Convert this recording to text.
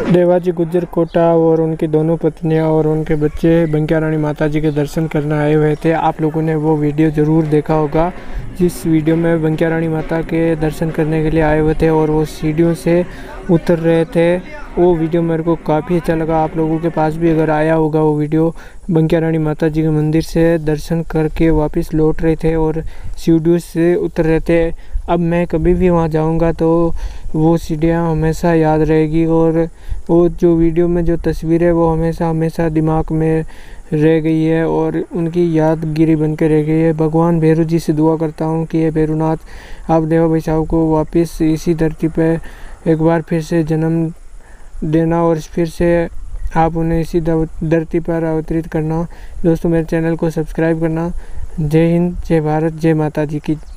देवाजी गुज्जर कोटा और उनकी दोनों पत्नियां और उनके बच्चे बंकिया रानी माता जी के दर्शन करने आए हुए थे। आप लोगों ने वो वीडियो ज़रूर देखा होगा जिस वीडियो में बंकिया रानी माता के दर्शन करने के लिए आए हुए थे और वो सीढ़ियों से उतर रहे थे। वो वीडियो मेरे को काफ़ी अच्छा लगा। आप लोगों के पास भी अगर आया होगा वो वीडियो, बंकिया रानी माता जी के मंदिर से दर्शन करके वापस लौट रहे थे और सीढ़ियों से उतर रहे थे। अब मैं कभी भी वहाँ जाऊँगा तो वो सीढ़ियाँ हमेशा याद रहेगी और वो जो वीडियो में जो तस्वीर है वो हमेशा हमेशा दिमाग में रह गई है और उनकी यादगिरी बन के रह गई है। भगवान भैरू जी से दुआ करता हूँ कि ये भैरूनाथ आप देवा भाई साहब को वापस इसी धरती पे एक बार फिर से जन्म देना और फिर से आप उन्हें इसी धरती पर अवतरित करना। दोस्तों मेरे चैनल को सब्सक्राइब करना। जय हिंद, जय भारत, जय माता जी की।